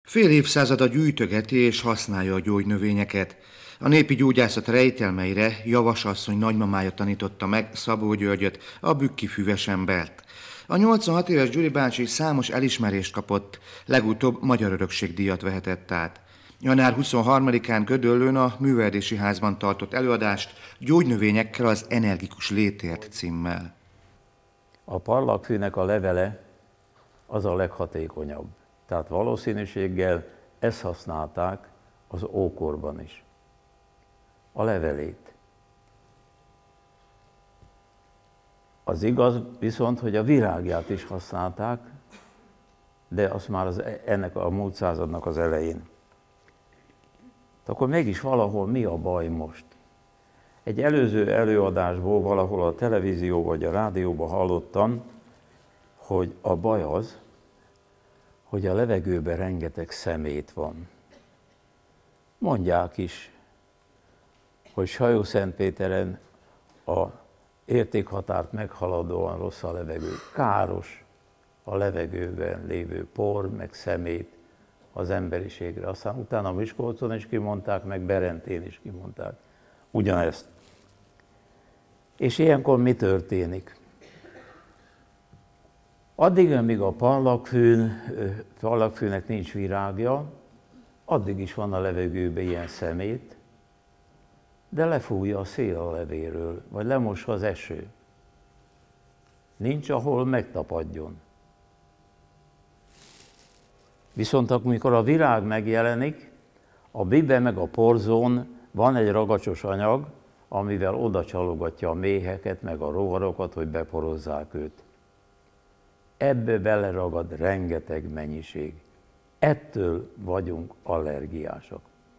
Fél évszázada gyűjtögeti és használja a gyógynövényeket. A népi gyógyászat rejtelmeire Javasasszony nagymamája tanította meg Szabó Györgyöt, a bükki füvesembert. A 86 éves Gyuri bácsi számos elismerést kapott, legutóbb Magyar Örökségdíjat vehetett át. Január 23-án Gödöllőn a Művelődési Házban tartott előadást Gyógynövényekkel az energikus létért címmel. A parlagfűnek a levele az a leghatékonyabb. Tehát valószínűséggel ezt használták az ókorban is. A levelét. Az igaz viszont, hogy a virágját is használták, de az már ennek a múlt századnak az elején. Akkor mégis valahol mi a baj most? Egy előző előadásból valahol a televízió vagy a rádióban hallottam, hogy a baj az, hogy a levegőben rengeteg szemét van. Mondják is, hogy Sajó-Szentpéteren a értékhatárt meghaladóan rossz a levegő. Káros a levegőben lévő por, meg szemét az emberiségre. Aztán utána Miskolcon is kimondták, meg Berentén is kimondták ugyanezt. És ilyenkor mi történik? Addig, amíg a parlagfűnek nincs virágja, addig is van a levegőben ilyen szemét, de lefújja a szél a levéről, vagy lemossa az eső. Nincs, ahol megtapadjon. Viszont amikor a virág megjelenik, a bibe meg a porzón van egy ragacsos anyag, amivel oda csalogatja a méheket, meg a rovarokat, hogy beporozzák őt. Ebbe beleragad rengeteg mennyiség. Ettől vagyunk allergiások.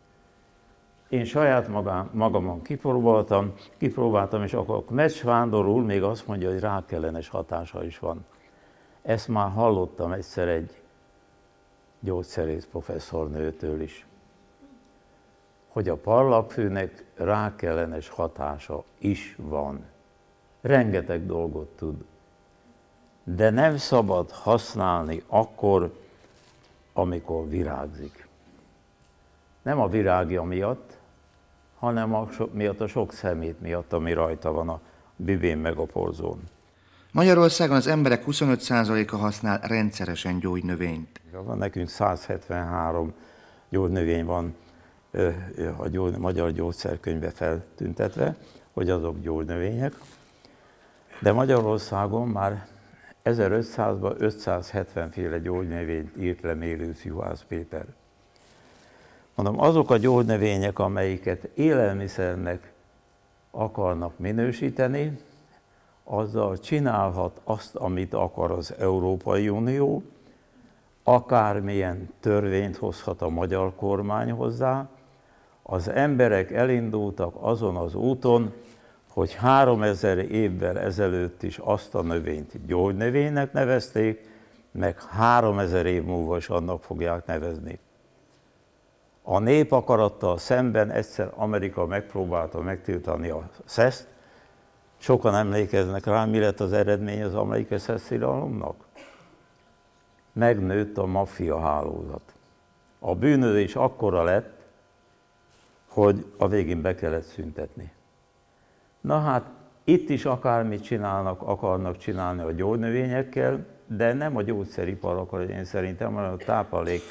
Én saját magamon kipróbáltam, és akkor Metz Sándor úr még azt mondja, hogy rákellenes hatása is van. Ezt már hallottam egyszer egy gyógyszerész professzornőtől is, hogy a parlagfűnek rákellenes hatása is van. Rengeteg dolgot tud. De nem szabad használni akkor, amikor virágzik. Nem a virágja miatt, hanem miatt a sok szemét miatt, ami rajta van a bibén meg a porzón. Magyarországon az emberek 25%-a használ rendszeresen gyógynövényt. Nekünk 173 gyógynövény van a magyar gyógyszerkönyvbe feltüntetve, hogy azok gyógynövények. De Magyarországon már 1500-ban 570 féle gyógynövényt írt le Mérősz Juhász Péter. Mondom, azok a gyógynövények, amelyiket élelmiszernek akarnak minősíteni, azzal csinálhat azt, amit akar az Európai Unió, akármilyen törvényt hozhat a magyar kormány hozzá. Az emberek elindultak azon az úton, hogy 3000 évvel ezelőtt is azt a növényt gyógynövénynek nevezték, meg 3000 év múlva is annak fogják nevezni. A nép akarattal szemben egyszer Amerika megpróbálta megtiltani a szeszt. Sokan emlékeznek rá, mi lett az eredmény az amerikai szesztilalomnak? Megnőtt a maffia hálózat. A bűnözés akkora lett, hogy a végén be kellett szüntetni. Na hát, itt is akármit akarnak csinálni a gyógynövényekkel, de nem a gyógyszeripar akar, én szerintem, hanem a táplálék,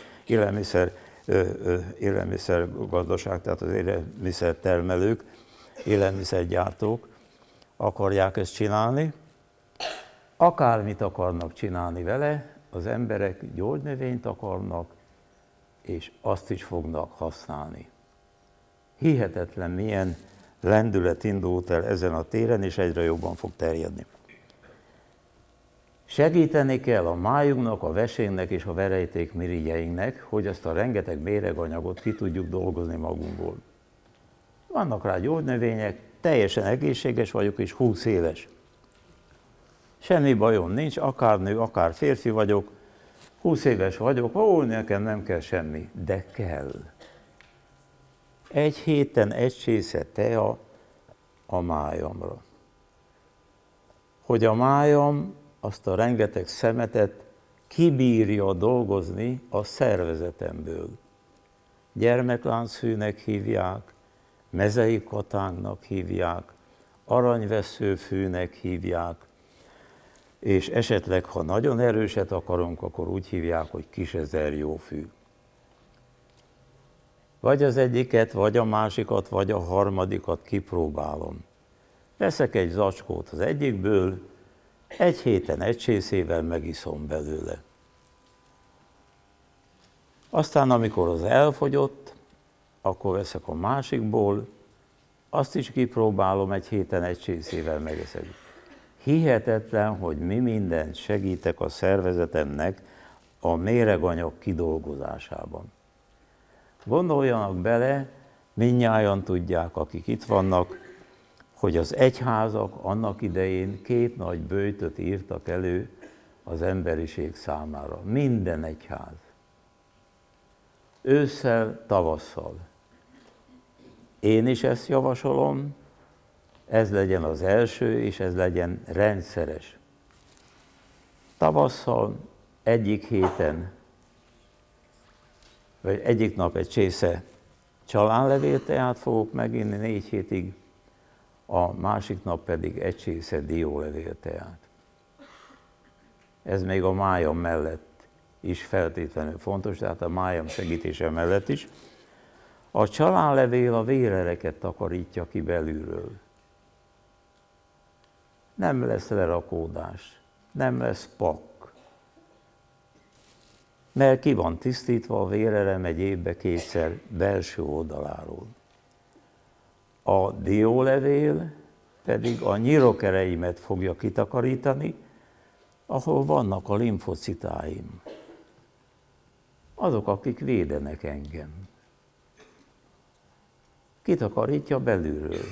élelmiszergazdaság, tehát az élelmiszertermelők, élelmiszergyártók akarják ezt csinálni. Akármit akarnak csinálni vele, az emberek gyógynövényt akarnak, és azt is fognak használni. Hihetetlen, milyen lendület indult el ezen a téren, és egyre jobban fog terjedni. Segíteni kell a májunknak, a vesénknek és a verejtékmirigyeinknek, hogy ezt a rengeteg méreganyagot ki tudjuk dolgozni magunkból. Vannak rá gyógynövények, teljesen egészséges vagyok és 20 éves. Semmi bajom nincs, akár nő, akár férfi vagyok, 20 éves vagyok, nekem nem kell semmi, de kell. Egy héten egy csésze tea a májamra. Hogy a májam azt a rengeteg szemetet kibírja dolgozni a szervezetemből. Gyermekláncfűnek hívják, mezei katánknak hívják, aranyveszőfűnek hívják, és esetleg, ha nagyon erőset akarunk, akkor úgy hívják, hogy kisezerjófű. Vagy az egyiket, vagy a másikat, vagy a harmadikat kipróbálom. Veszek egy zacskót az egyikből, egy héten egy csészével megiszom belőle. Aztán, amikor az elfogyott, akkor veszek a másikból, azt is kipróbálom, egy héten egy csészével megeszek. Hihetetlen, hogy mi mindent segítek a szervezetemnek a méreganyag kidolgozásában. Gondoljanak bele, mindnyájan tudják, akik itt vannak, hogy az egyházak annak idején 2 nagy böjtöt írtak elő az emberiség számára. Minden egyház. Ősszel, tavasszal. Én is ezt javasolom, ez legyen az első, és ez legyen rendszeres. Tavasszal egyik héten, vagy egyik nap egy csésze csalánlevélteát fogok meginni 4 hétig, a másik nap pedig egy csésze diólevélteát. Ez még a májam mellett is feltétlenül fontos, tehát a májam segítése mellett is. A csalánlevél a vérereket takarítja ki belülről. Nem lesz lerakódás, nem lesz pak, mert ki van tisztítva a vérerem egy évbe 2-szer belső oldaláról. A diólevél pedig a nyirokereimet fogja kitakarítani, ahol vannak a limfocitáim. Azok, akik védenek engem. Kitakarítja belülről.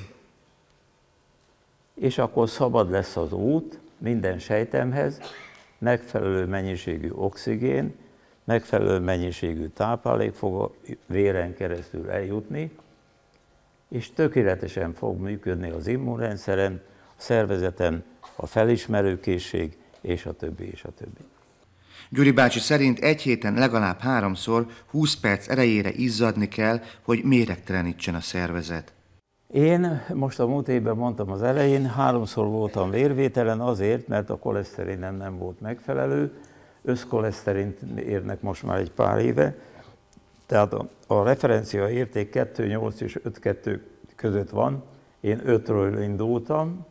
És akkor szabad lesz az út minden sejtemhez, megfelelő mennyiségű oxigén, megfelelő mennyiségű táplálék fog a véren keresztül eljutni, és tökéletesen fog működni az immunrendszeren, a szervezeten, a felismerőkészség, és a többi, és a többi. Gyuri bácsi szerint egy héten legalább 3-szor 20 perc erejére izzadni kell, hogy méregtelenítsen a szervezet. Én most a múlt évben mondtam az elején, 3-szor voltam vérvételen azért, mert a koleszterinem nem volt megfelelő, összkoleszterint érnek most már egy pár éve, tehát a referencia érték 2,8 és 5,2 között van, én 5-ről indultam,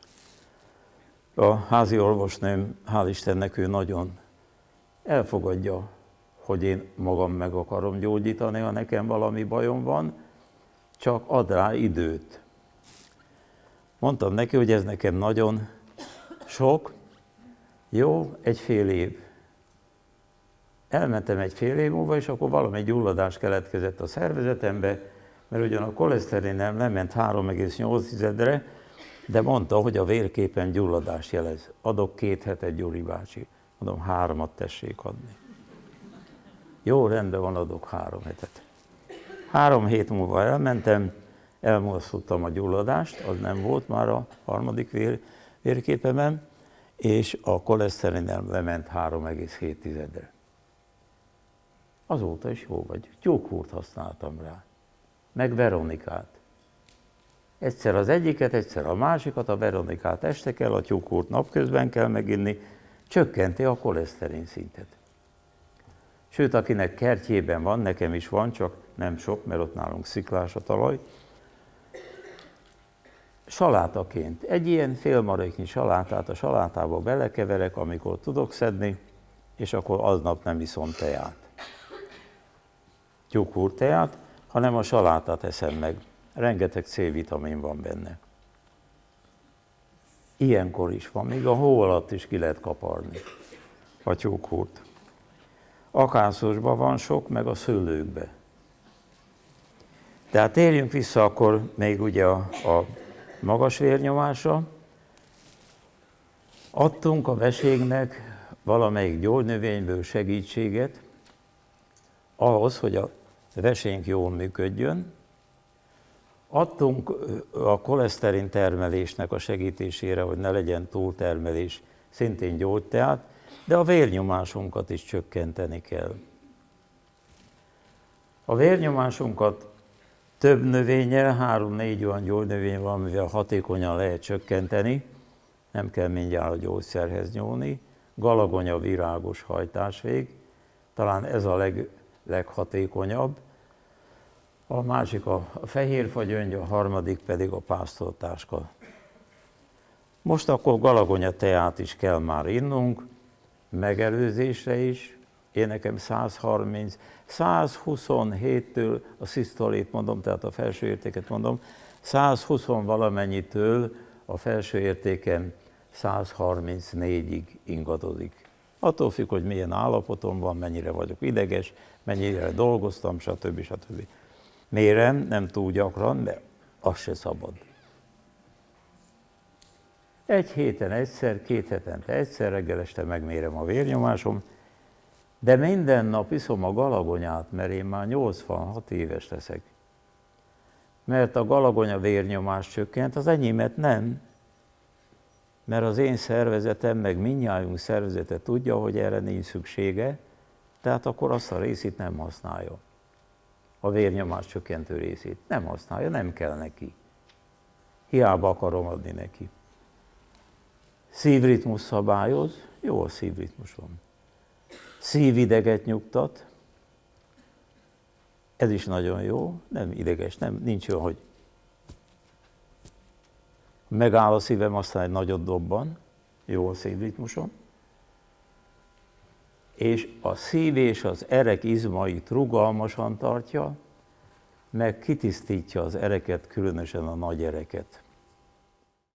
a házi orvosnőm, hál' Istennek, ő nagyon elfogadja, hogy én magam meg akarom gyógyítani, ha nekem valami bajom van, csak ad rá időt. Mondtam neki, hogy ez nekem nagyon sok, jó, egy fél év. Elmentem egy fél év múlva, és akkor valami gyulladás keletkezett a szervezetembe, mert ugyan a koleszterinem lement 3,8-re, de mondta, hogy a vérképen gyulladás jelez. Adok 2 hetet, Gyuri bácsi. Mondom, 3-at tessék adni. Jó, rendben van, adok 3 hetet. 3 hét múlva elmentem, elmozdultam a gyulladást, az nem volt már a harmadik vérképemen, és a koleszterinem lement 3,7-re. Azóta is jó vagy. Tyúkhúrt használtam rá, meg Veronikát. Egyszer az egyiket, egyszer a másikat, a Veronikát este kell, a tyúkhúrt napközben kell meginni, csökkenti a koleszterin szintet. Sőt, akinek kertjében van, nekem is van, csak nem sok, mert ott nálunk sziklás a talaj, salátaként, egy ilyen félmaréknyi salátát a salátába belekeverek, amikor tudok szedni, és akkor aznap nem iszom teát. Tyúkhúrt teát, hanem a salátát eszem meg. Rengeteg C-vitamin van benne. Ilyenkor is van, még a hó alatt is ki lehet kaparni a tyúkhúrt. Akászosban van sok, meg a szőlőkbe. Tehát térjünk vissza akkor még ugye a magas vérnyomásra. Adtunk a veségnek valamelyik gyógynövényből segítséget ahhoz, hogy a vesénk jól működjön. Adtunk a koleszterin termelésnek a segítésére, hogy ne legyen túltermelés, szintén gyógyteát, de a vérnyomásunkat is csökkenteni kell. A vérnyomásunkat több növényel, 3-4 olyan gyógynövény van, amivel hatékonyan lehet csökkenteni, nem kell mindjárt a gyógyszerhez nyúlni. Galagonya, virágos hajtásvég, talán ez a leghatékonyabb. A másik a fehérfagyöngy, a harmadik pedig a pásztortáska. Most akkor galagonya teát is kell már innunk, megelőzésre is. Én nekem 127-től, a szisztolét mondom, tehát a felső értéket mondom, 120 valamennyitől a felső értéken 134-ig ingadozik. Attól függ, hogy milyen állapotom van, mennyire vagyok ideges, mennyire dolgoztam, stb. Stb. Mérem, nem túl gyakran, de az se szabad. Egy héten egyszer, 2 hetente egyszer, reggel este megmérem a vérnyomásom, de minden nap iszom a galagonyát, mert én már 86 éves leszek. Mert a galagonya vérnyomás csökkent, az enyémet nem. Mert az én szervezetem, meg mindnyájunk szervezete tudja, hogy erre nincs szüksége, tehát akkor azt a részét nem használja. A vérnyomás csökkentő részét nem használja, nem kell neki. Hiába akarom adni neki. Szívritmus szabályoz, jó a szívritmusom. Szívideget nyugtat, ez is nagyon jó, nem ideges, nincs olyan, hogy megáll a szívem, aztán egy nagyot dobban, jó a szívritmusom, és a szív és az erek izmait rugalmasan tartja, meg kitisztítja az ereket, különösen a nagy ereket.